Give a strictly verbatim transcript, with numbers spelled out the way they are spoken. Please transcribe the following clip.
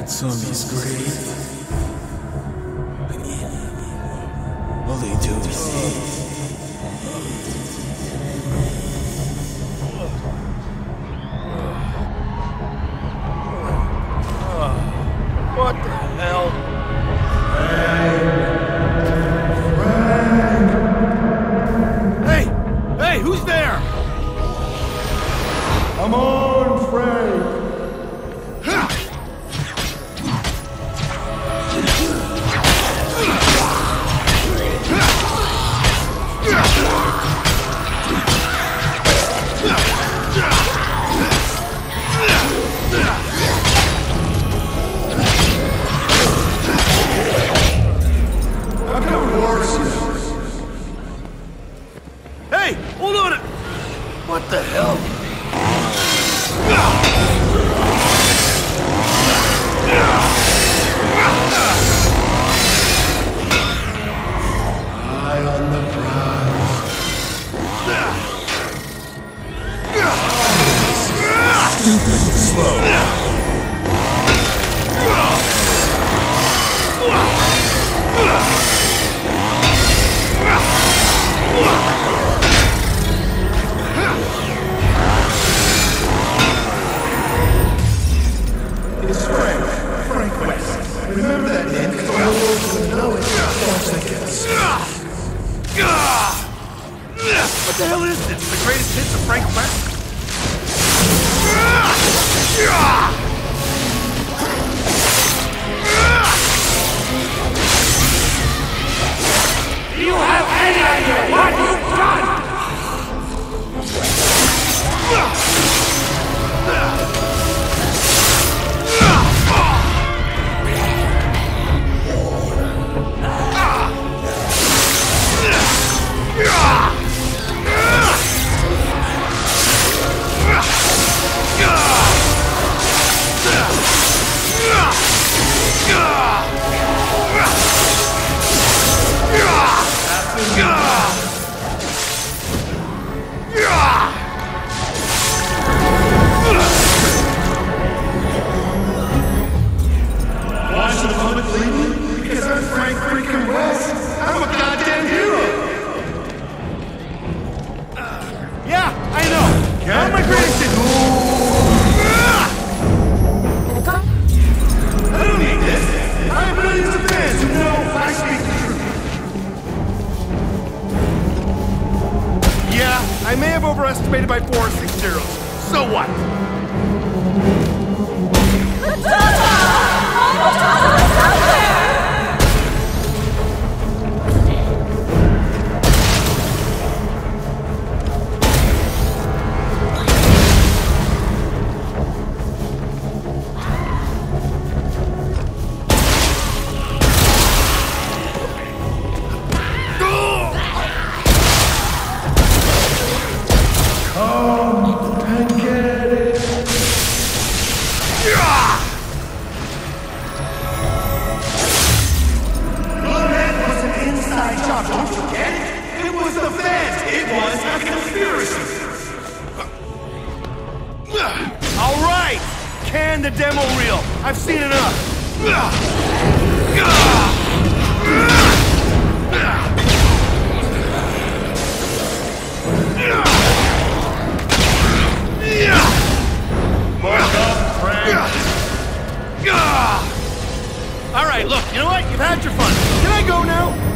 Zombies great, but evil. All they do is hate. What the hell? Hey! Hey, who's there? Come on, Frank! Hey, hold on! What the hell? Eye on the prize. Stupid slow. It's Frank. Frank West. Remember that name because the whole world doesn't know it. Don't think it's. What the hell is this? The greatest hits of Frank West? Do you have any idea what you've done? Why should the public believe me? Because I'm Frank freaking West. I'm a goddamn hero. Yeah, I know! Not my greatest hits! I don't need this. I have millions of fans who know I speak the truth. Yeah, I may have overestimated by four or six zeros. So what? And get it. Bloodhead was an inside job, don't forget it? It was the fans. It was a conspiracy. All right! Can the demo reel. I've seen enough. Mark up, Frank. All right, look, you know what? You've had your fun. Can I go now?